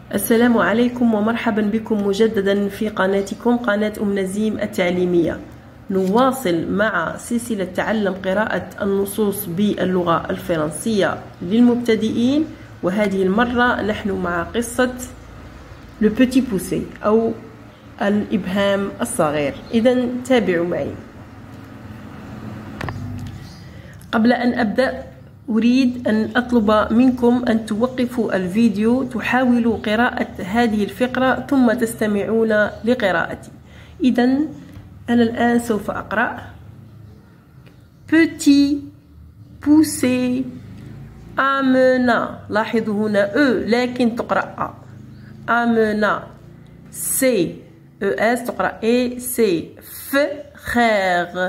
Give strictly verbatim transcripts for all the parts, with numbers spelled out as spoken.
السلام عليكم ومرحبا بكم مجددا في قناتكم قناة أم نزيم التعليمية. نواصل مع سلسلة تعلم قراءة النصوص باللغة الفرنسية للمبتدئين، وهذه المرة نحن مع قصة Le Petit Poucet أو الإبهام الصغير. إذا تابعوا معي. قبل أن أبدأ أريد أن أطلب منكم أن توقفوا الفيديو، تحاولوا قراءة هذه الفقرة ثم تستمعون لقراءتي. إذن أنا الآن سوف أقرأ Petit Poucet amena. لاحظوا هنا أ لكن تقرأ أ. amena سي اس تقرأ اي سي ف خير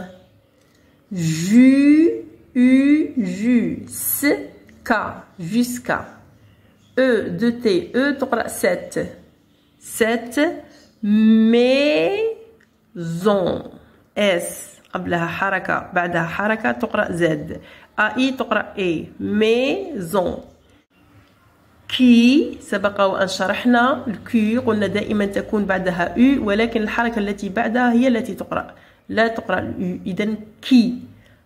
ju U, ju, s, k, jusqu'à. E, de t, e, تقرأ sept. sept, maison. S, قبلها حركة بعدها حركة تقرأ z. أي تقرأ A. maison. كي سبق وأن شرحنا الكي قلنا دائما تكون بعدها U، ولكن الحركة التي بعدها هي التي تقرأ، لا تقرأ الU. إذن كي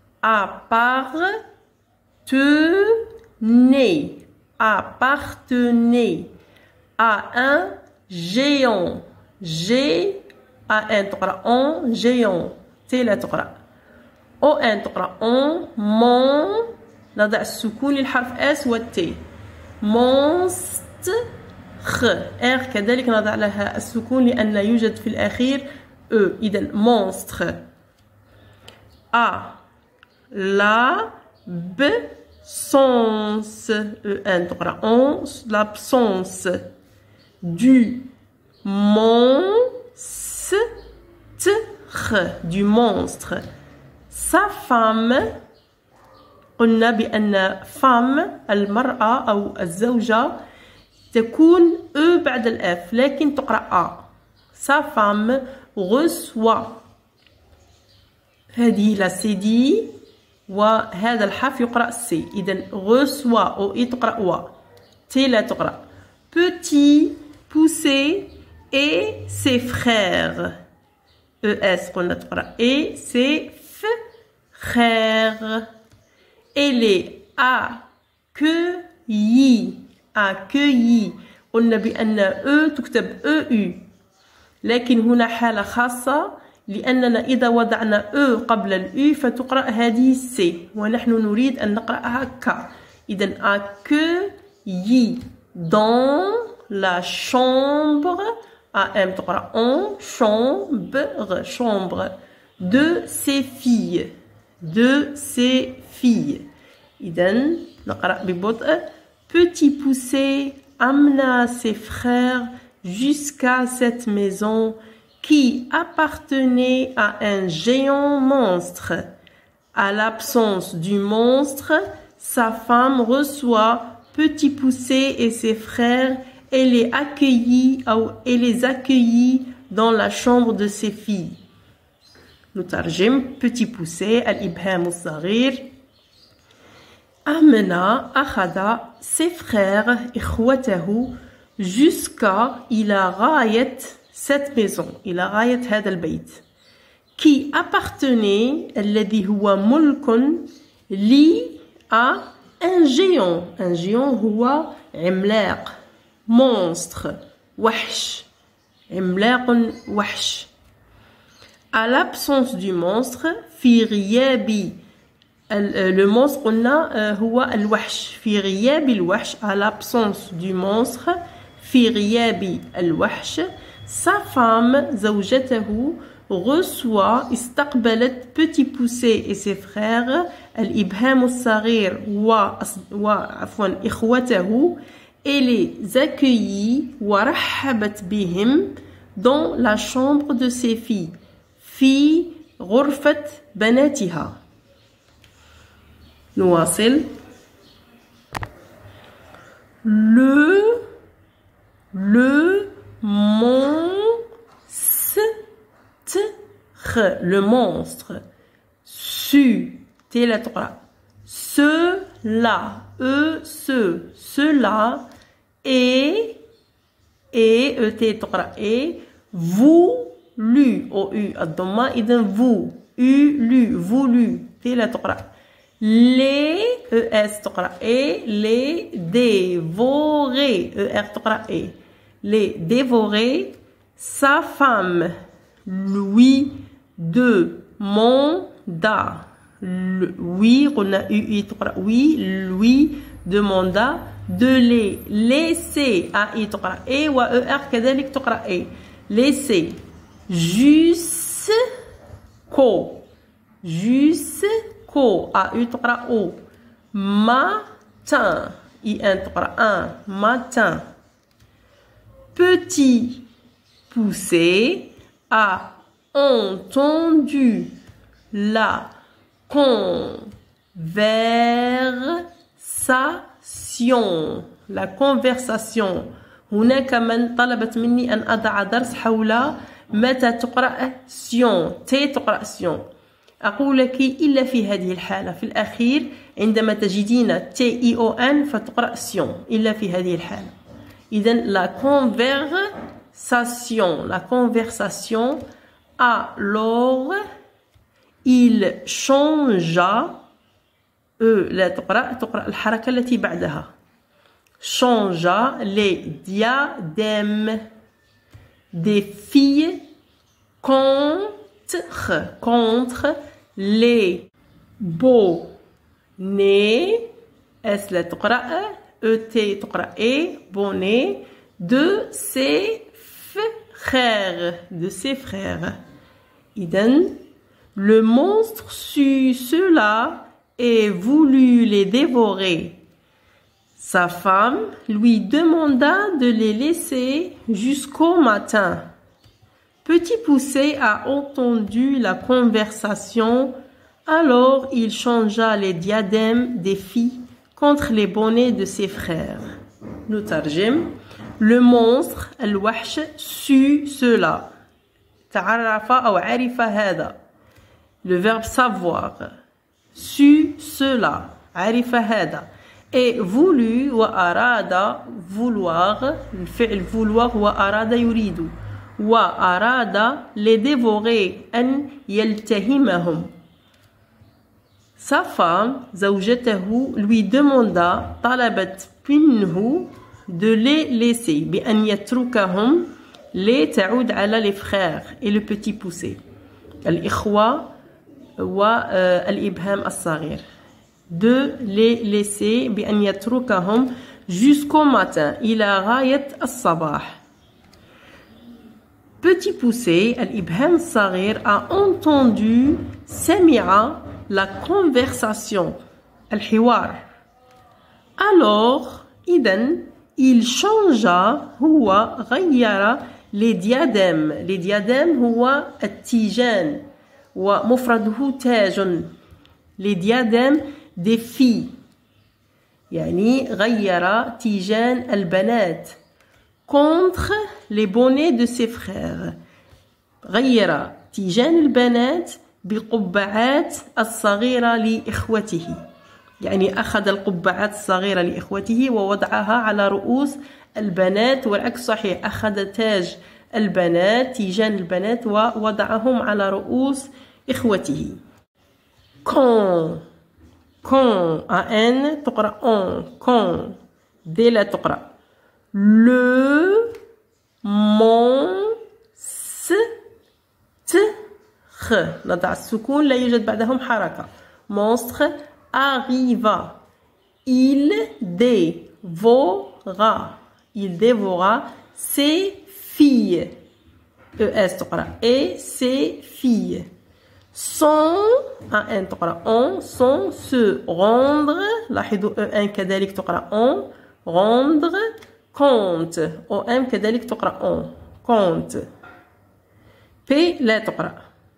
appartenait, appartenait à un géant, G à un تقرأ on géant T لا تقرأ O N تقرأ on mon نضع السكون للحرف S والT monstre R كذلك نضع لها السكون لأن يوجد في الأخير E. إذن monstre A l'absence en تقرأ on l'absence du monstre du monstre. Sa femme قلنا بأن femme المرأة أو الزوجة تكون أ بعد الأف لكن تقرأ أ. sa femme reçoit هذه لا سي دي وهذا الحرف يقرأ سي. إذن reçoit أو إي تقرأ و تي لا تقرأ. Petit Poucet et ses frères E S قلنا تقرأ et ses frères. Elle est accueillie accueillie قلنا بأن أ تكتب أ يو، لكن هنا حالة خاصة لأننا إذا وضعنا أ قبل الأو فتقرأ هذه سي ونحن نريد أن نقرأها ك. إذن accueilli dans la chambre am تقرأ on chambre chambre de ses filles de ses filles. إذن نقرأ ببطء Petit Poucet amena ses frères jusqu'à cette maison qui appartenait à un géant monstre. À l'absence du monstre, sa femme reçoit Petit Poucet et ses frères et les accueillit ou et les accueillit dans la chambre de ses filles. نترجم Petit Poucet الإبهام الصغير. أمنا أخذ ses frères إخوته jusqu'à إلى غاية cette maison إلى غاية هذا البيت qui appartenait الذي هو ملك لي à un géant. un géant هو عملاق monstre وحش عملاق وحش. à l'absence du monstre في غياب le monstre قلنا هو الوحش في غياب الوحش à l'absence du monstre في غياب الوحش. sa femme زوجته reçoit استقبلت Petit Poucet et ses frères الإبهام الصغير و وعفوا إخوته et les accueillit ورحبت بهم dans la chambre de ses filles في غرفة بناتها. نواصل. le le monstre le monstre su تي لا تقرأ cela e ce cela est et E T تقرأ E voulu au U الضمة إذن vous U lu voulu T لا تقرأ les E S تقرأ E les dévorer E R تقرأ E les dévorer sa femme lui demanda oui قلنا U I تقرأ oui lui demanda de les laisser A I تقرأ E و E R كذلك تقرأ E laisser jusqu'au jusqu'au A U تقرأ O matin I N تقرأ un matin petit poussé a entendu la conversation la conversation هناك من طلبت مني أن أضع درس حول متى تقرأ سيون تي تقرأ سيون أقول لك إلا في هذه الحالة في الأخير عندما تجدين تي إي أو أن فتقرأ سيون إلا في هذه الحالة إذن la conversation la conversation alors il changea E لا تقرأ تقرأ الحركة التي بعدها changea les diadèmes des filles contre contre les bonnets S لا تقرأ E T تقرأ E bonnet de ses frères de ses frères إذن le monstre sut cela et voulut les dévorer. Sa femme lui demanda de les laisser jusqu'au matin. Petit Poucet a entendu la conversation, alors il changea les diadèmes des filles contre les bonnets de ses frères. نترجم. Le monstre الوحش sut cela. تعرف أو عرف هذا. Le verbe savoir. Su cela. عرف هذا. Et voulu وأراد vouloir. الفعل vouloir وأراد يريد. وأراد les dévorer أن يلتهمهم. Sa femme زوجته lui demanda طلبت منه de les laisser بأن يتركهم les تعود على les frères et le petit poussé. الإخوة والإبهام الصغير de les laisser بأن يتركهم jusqu'au matin إلى غاية الصباح. Petit poussé الإبهام الصغير a entendu سمع la conversation الحوار. Alors إذن il changea هو غير les diadèmes les diadèmes هو التيجان ومفرده تاج les diadèmes des filles يعني غير تيجان البنات contre les bonnets de ses frères غير تيجان البنات بقبعات الصغيرة لإخوته يعني أخذ القبعات الصغيرة لإخوته ووضعها على رؤوس البنات والعكس صحيح أخذ تاج البنات تيجان البنات ووضعهم على رؤوس إخوته. quand quand an تقرأ on quand دي لا تقرأ le monstre نضع السكون لا يوجد بعدهم حركة monstre arriva il dévora il dévora ses filles es تقرأ et ses filles sans un تقرأ on sans se rendre لاحظوا un كذلك تقرأ on rendre compte on كذلك تقرأ on compte p لا تقرأ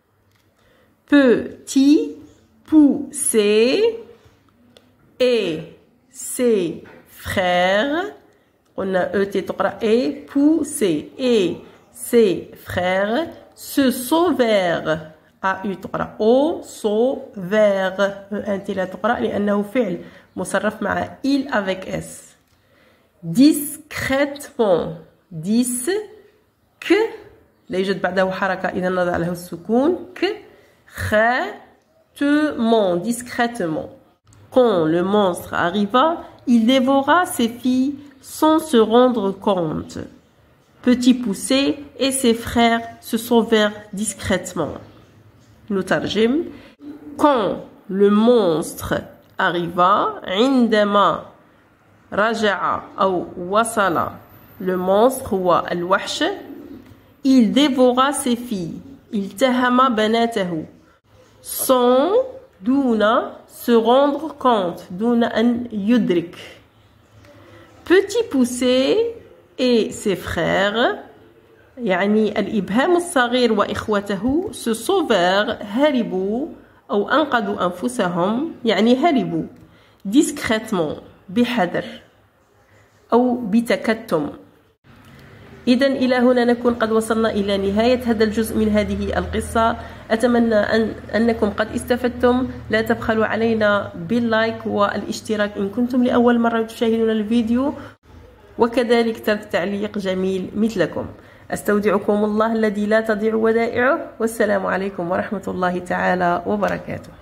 petit poussé et ses frères قلنا e t تقرأ et poussé et ses frères se sauvèrent a u تقرأ au sauvèrent انت لا تقرأ لأنه فعل مصرف مع il avec s discrètement dix ك لا يوجد بعده حركة إذا نضع له السكون ك discrètement discrètement. Quand le monstre arriva, il dévora ses filles sans se rendre compte. Petit Poucet et ses frères se sauvèrent discrètement. نترجم. Quand le monstre arriva, عندما رجع أو وصل le monstre هو الوحش, il dévora ses filles, التهم بناته, sans دون se rendre compte, دون أن يدرك. Petit Poucet et ses frères, يعني الإبهام الصغير وإخوته, se sauvèrent, هربوا أو أنقذوا أنفسهم, يعني هربوا discrètement, بحذر أو بتكتم. إذن إلى هنا نكون قد وصلنا إلى نهاية هذا الجزء من هذه القصة. أتمنى أن أنكم قد استفدتم. لا تبخلوا علينا باللايك والاشتراك إن كنتم لأول مرة تشاهدون الفيديو، وكذلك ترك تعليق جميل مثلكم. أستودعكم الله الذي لا تضيع ودائعه، والسلام عليكم ورحمة الله تعالى وبركاته.